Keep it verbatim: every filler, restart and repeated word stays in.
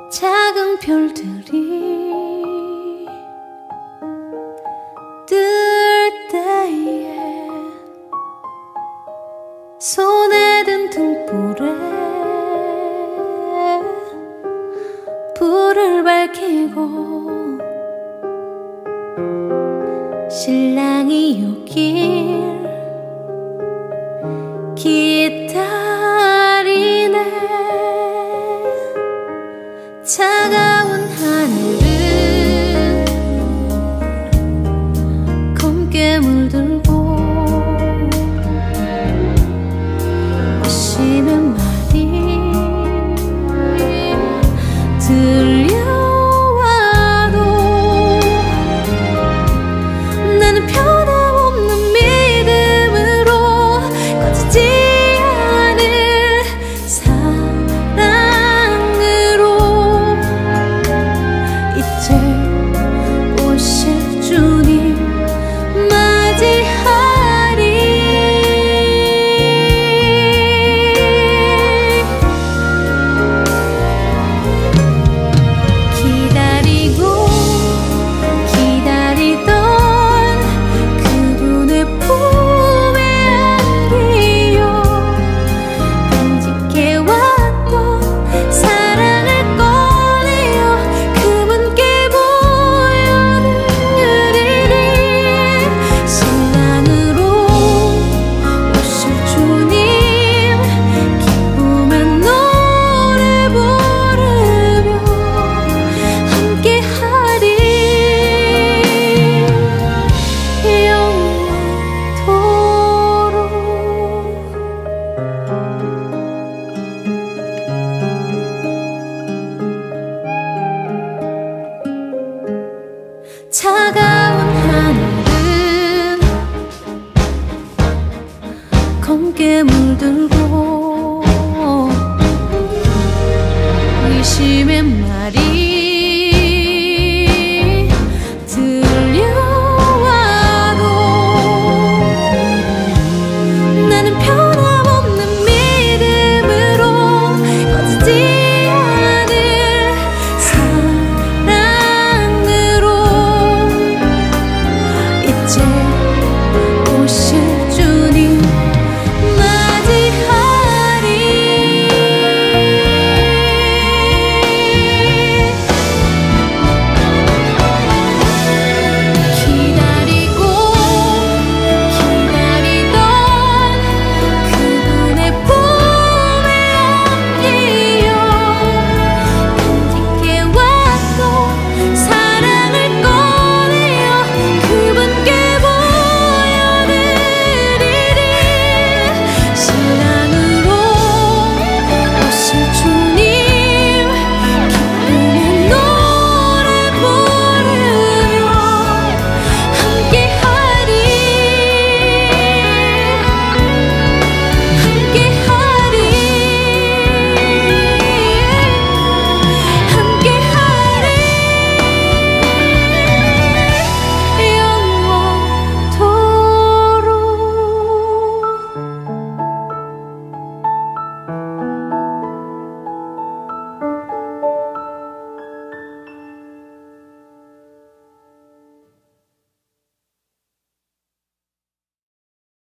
작은 별들이 뜰 때에 손에 든 등불에 불을 밝히고 신랑이 오길 기다리네. 차가운 하늘은 검게 물들고 오시는 말이 들려와도 나는 변함없는 믿음으로 꺼지지 않을 사랑으로 이제 오실 주님 맞이하리. 기다리고 기다리던 그분의 품에 안기어 간직해왔던 사랑을 꺼내어 그분께 보여드리리. 신랑으로 오실 주님 기쁨의 노래 부르며 함께하리. 영원토록 차가운 하늘은 검게 물들고 의심의 말이